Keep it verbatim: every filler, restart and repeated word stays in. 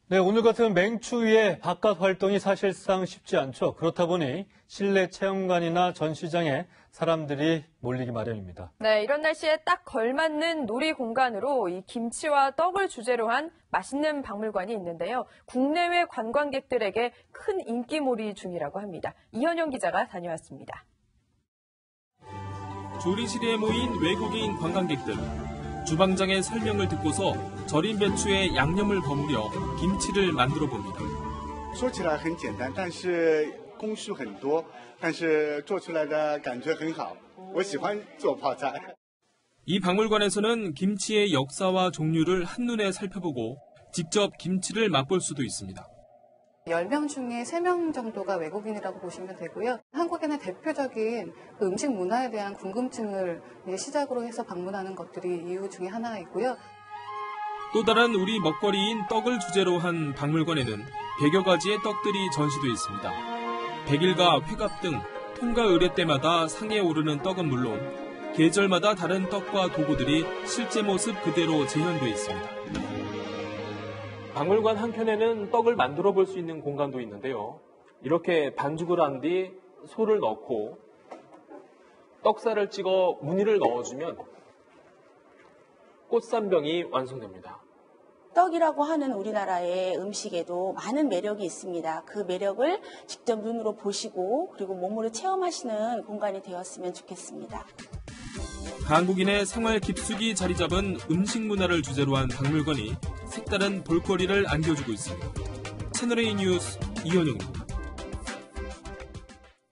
네, 오늘 같은 맹추위에 바깥 활동이 사실상 쉽지 않죠. 그렇다 보니 실내 체험관이나 전시장에 사람들이 몰리기 마련입니다. 네, 이런 날씨에 딱 걸맞는 놀이 공간으로 이 김치와 떡을 주제로 한 맛있는 박물관이 있는데요. 국내외 관광객들에게 큰 인기몰이 중이라고 합니다. 이현영 기자가 다녀왔습니다. 조리실에 모인 외국인 관광객들. 주방장의 설명을 듣고서 절인 배추에 양념을 버무려 김치를 만들어 봅니다. 说起来很简单，但是工序很多，但是做出来的感觉很好。我喜欢做泡菜。 이 박물관에서는 김치의 역사와 종류를 한눈에 살펴보고 직접 김치를 맛볼 수도 있습니다. 열 명 중에 세 명 정도가 외국인이라고 보시면 되고요. 한국인의 대표적인 그 음식 문화에 대한 궁금증을 시작으로 해서 방문하는 것들이 이유 중에 하나이고요. 또 다른 우리 먹거리인 떡을 주제로 한 박물관에는 백여 가지의 떡들이 전시돼 있습니다. 백일과 회갑 등 통과 의례 때마다 상에 오르는 떡은 물론 계절마다 다른 떡과 도구들이 실제 모습 그대로 재현돼 있습니다. 박물관 한켠에는 떡을 만들어 볼 수 있는 공간도 있는데요. 이렇게 반죽을 한 뒤 소를 넣고 떡살을 찍어 무늬를 넣어주면 꽃쌈병이 완성됩니다. 떡이라고 하는 우리나라의 음식에도 많은 매력이 있습니다. 그 매력을 직접 눈으로 보시고 그리고 몸으로 체험하시는 공간이 되었으면 좋겠습니다. 한국인의 생활 깊숙이 자리 잡은 음식 문화를 주제로 한 박물관이 색다른 볼거리를 안겨주고 있습니다. 채널A 뉴스 이현영입니다.